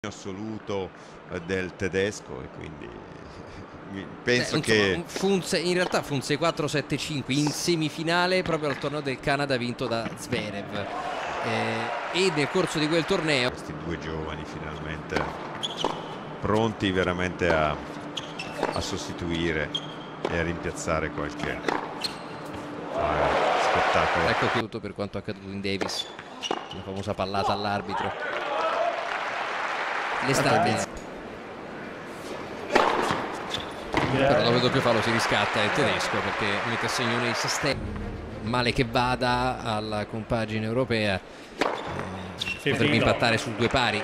assoluto del tedesco, e quindi penso che in realtà fu un 6-4-7-5 in semifinale proprio al torneo del Canada vinto da Zverev, e nel corso di quel torneo questi due giovani finalmente pronti veramente a sostituire e a rimpiazzare qualche spettacolo. Ecco qui tutto per quanto accaduto in Davis, la famosa pallata all'arbitro. L'estate però dopo il doppio fallo si riscatta il tedesco perché mette a segno un ace step. Male che vada alla compagine europea, potrebbe impattare su due pari.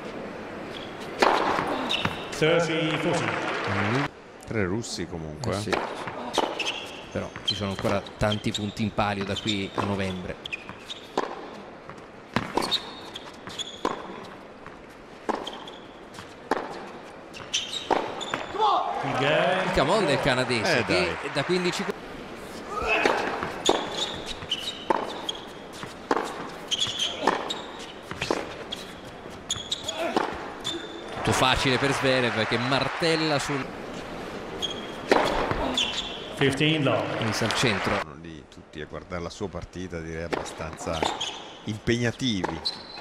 3 russi comunque. Sì. Però ci sono ancora tanti punti in palio da qui a novembre. Il camon del canadese che da 15 tutto facile per Zverev che martella sul 15 low. inizia al centro. Sono lì tutti a guardare la sua partita, direi abbastanza impegnativi.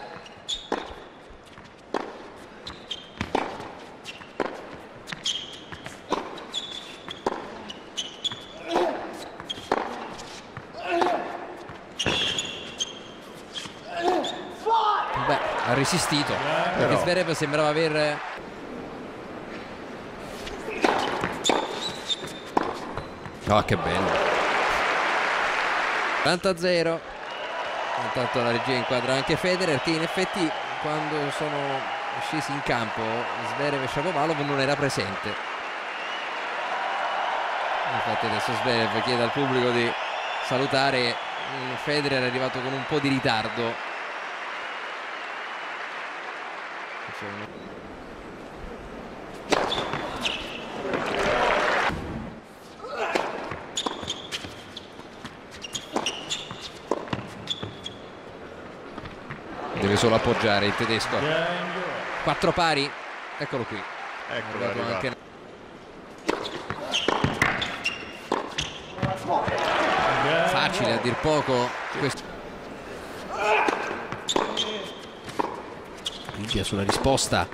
Beh, ha resistito perché Zverev sembrava aver che bello. 40-0. Intanto la regia inquadra anche Federer, che in effetti quando sono scesi in campo Zverev e Shapovalov non era presente. Infatti adesso Zverev chiede al pubblico di salutare Federer, è arrivato con un po' di ritardo. Deve solo appoggiare il tedesco. 4 pari, eccolo qui. Eccolo anche. Facile a dir poco questo. Limpia sulla risposta.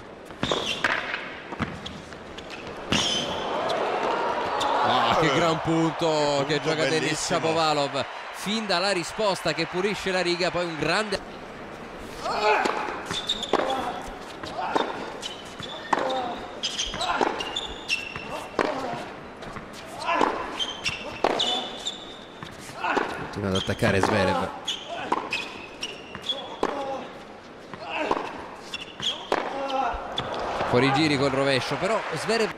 Che gran punto che gioca Denis Shapovalov. Fin dalla risposta che pulisce la riga, poi un grande continua ad attaccare Zverev. Fuori giri col rovescio, però Zverev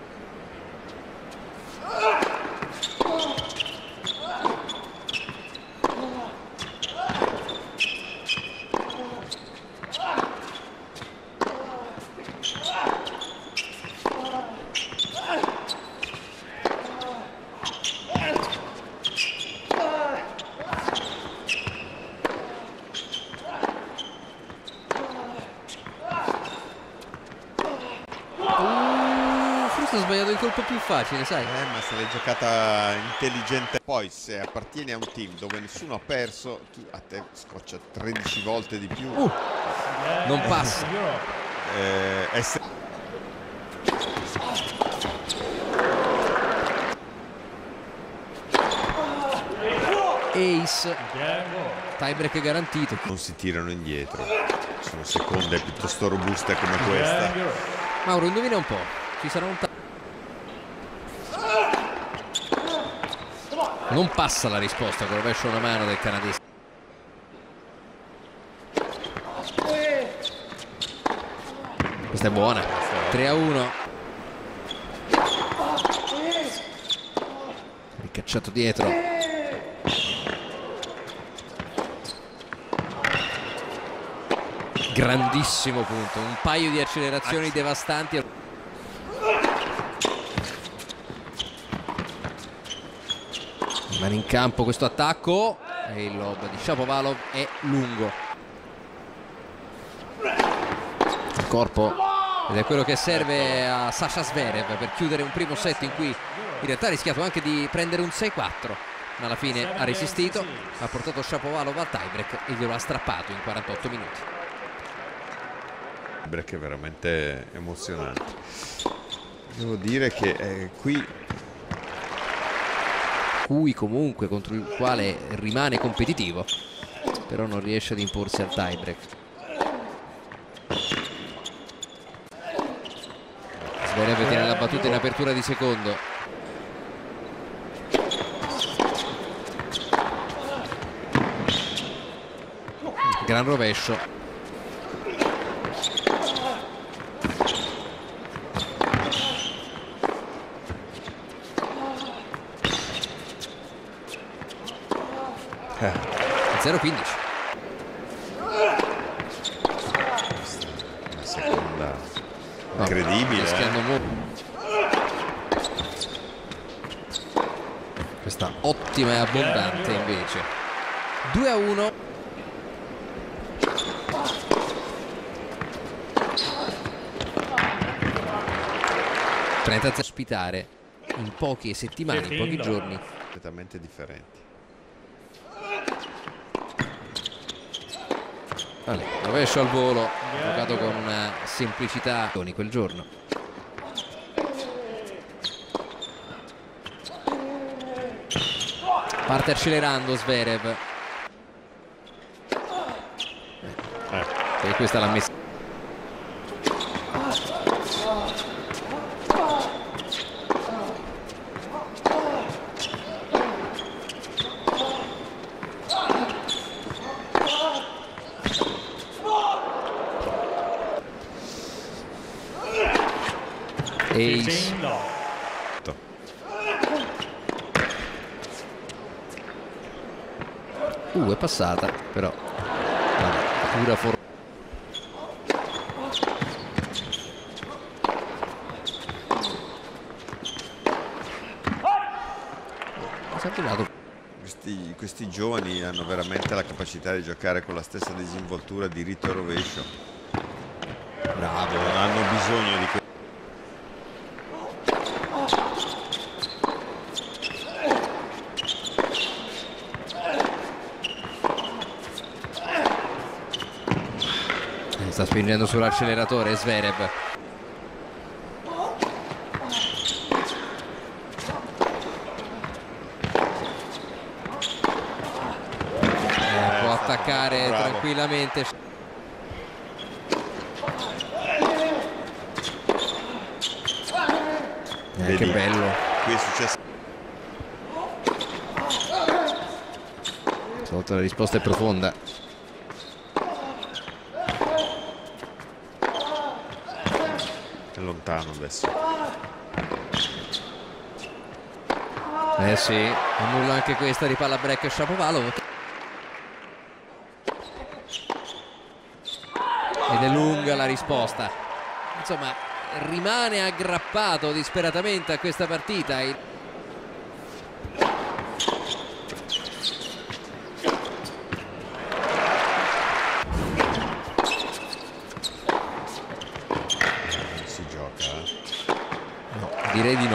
ha sbagliato il colpo più facile, sai? Ma se l'hai giocata intelligente. Poi se appartieni a un team dove nessuno ha perso, a te scoccia 13 volte di più. Non passa. Ace, tiebreak garantito. Non si tirano indietro, sono seconde piuttosto robuste come questa. Mauro, indovina un po', ci sarà un non passa la risposta con rovescio una mano del canadese. Questa è buona. 3-1. Ricacciato dietro. Grandissimo punto, un paio di accelerazioni devastanti. Rimane in campo questo attacco e il lob di Shapovalov è lungo. Il corpo ed è quello che serve a Sasha Zverev per chiudere un primo set in cui in realtà ha rischiato anche di prendere un 6-4, ma alla fine ha resistito, ha portato Shapovalov al tiebreak e glielo ha strappato in 48 minuti. Il break è veramente emozionante. Devo dire che cui comunque contro il quale rimane competitivo, però non riesce ad imporsi al tiebreak. Zverev tiene la battuta in apertura di secondo. Gran rovescio. Eh. 0-15. Una seconda incredibile. Questa ottima e abbondante invece. 2-1. Ospitare in poche settimane, in pochi giorni, completamente differenti. Allora, rovescio al volo, giocato con una semplicità quel giorno. Parte accelerando Zverev. E questa l'ha messa. Ace. È passata, però pura fortuna. Questi giovani hanno veramente la capacità di giocare con la stessa disinvoltura di rito e rovescio. Bravo, non hanno bisogno di sta spingendo sull'acceleratore Zverev. Può attaccare tranquillamente. Che bello. Qui è successo. Stavolta la risposta è profonda. È lontano adesso. Sì, annulla anche questa di palla break Shapovalov. Ed è lunga la risposta. Insomma, rimane aggrappato disperatamente a questa partita. Si gioca? No, direi di no.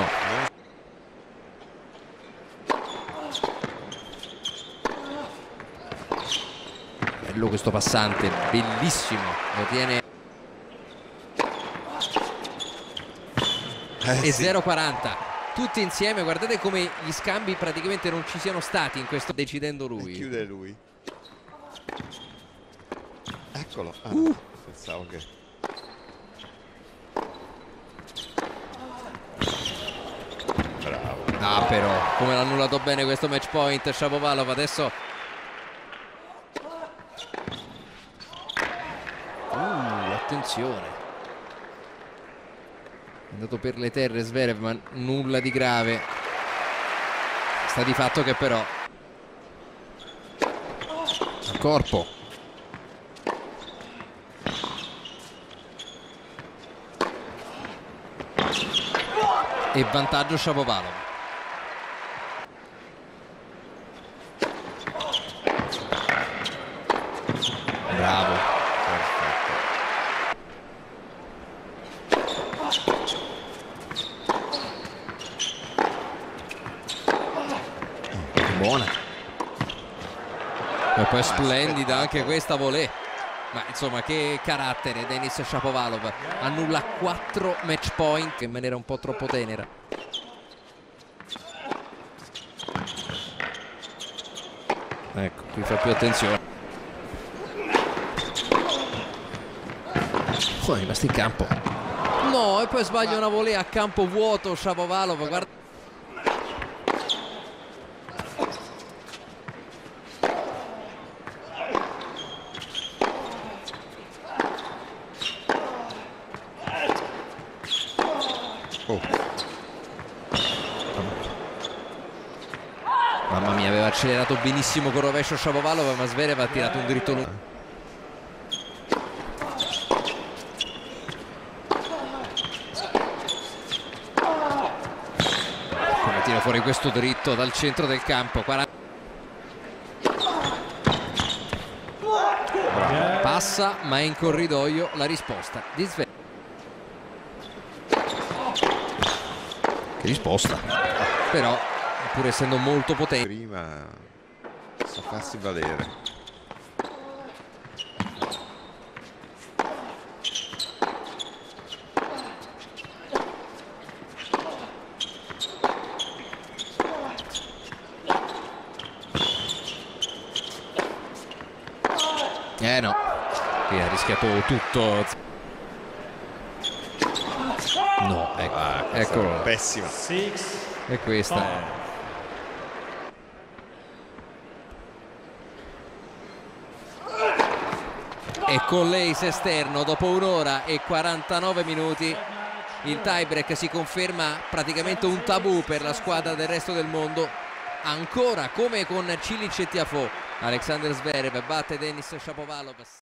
Bello questo passante, bellissimo. Lo tiene. E Sì. 0-40 tutti insieme. Guardate come gli scambi praticamente non ci siano stati in questo, decidendo lui. Chiude lui. Eccolo. No, pensavo che bravo. Ah, però come l'ha annullato bene questo match point Shapovalov. Adesso attenzione, è andato per le terre Zverev, ma nulla di grave. Sta di fatto che però al corpo. E vantaggio Shapovalov. Bravo. Perfetto. buona. E poi splendida anche questa volée. Ma insomma, che carattere Denis Shapovalov. Annulla 4 match point in maniera un po' troppo tenera. Ecco, qui fa più attenzione. Oh, è rimasto in campo. No, e poi sbaglia una volée a campo vuoto Shapovalov. Guarda. Oh. Mamma mia, aveva accelerato benissimo con rovescio Shapovalov, ma Zverev ha tirato un dritto lungo. Come tira fuori questo dritto dal centro del campo. 40. Passa, ma è in corridoio la risposta di Zverev. Che risposta, però pur essendo molto potente. Prima sa farsi valere. No, qui ha rischiato tutto. No, ecco, eccolo. Pessima. E questa. E con l'ace esterno dopo 1 ora e 49 minuti il tiebreak si conferma praticamente un tabù per la squadra del resto del mondo. Ancora come con Cilic e Tiafoe, Alexander Zverev batte Denis Shapovalov.